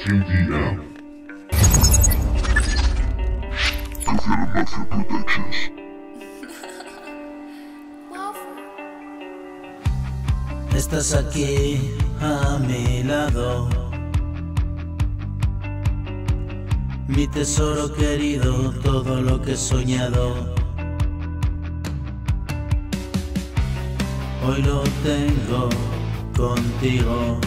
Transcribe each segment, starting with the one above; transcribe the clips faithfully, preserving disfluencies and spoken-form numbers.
Q D M. Gofiano Mafia Productions. Estás aquí a mi lado, mi tesoro querido, todo lo que he soñado. Hoy lo tengo contigo.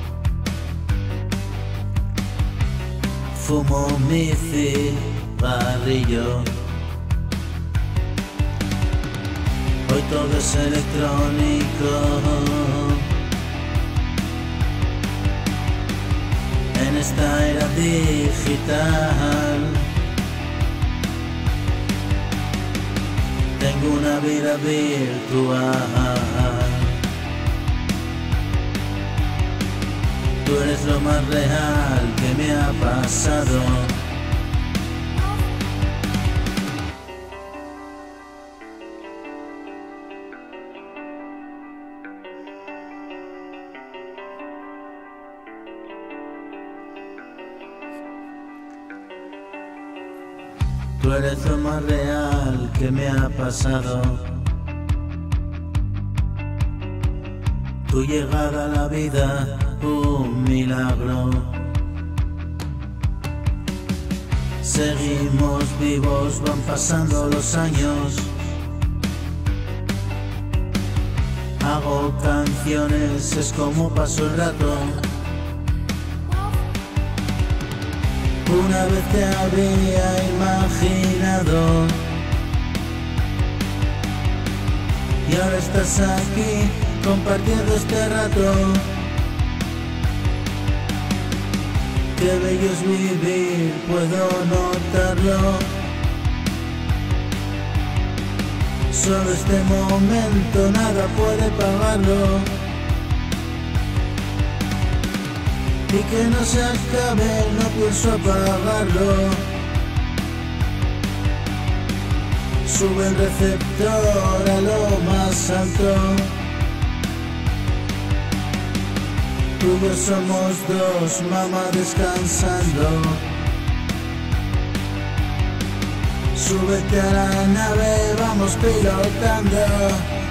Fumo mi cigarrillo. Hoy todo es electrónico. En esta era digital tengo una vida virtual. Tú eres lo más real que me ha pasado. Tú eres lo más real que me ha pasado. Tu llegada a la vida, un milagro. Seguimos vivos, van pasando los años. Hago canciones, es como paso el rato. Una vez te había imaginado y ahora estás aquí compartiendo este rato. Qué bello es vivir, puedo notarlo. Solo este momento, nada puede pagarlo. Y que no se acabe, no pienso apagarlo. Sube el receptor a lo más alto. Tú y yo somos dos, mamá, descansando. Súbete a la nave, vamos pilotando.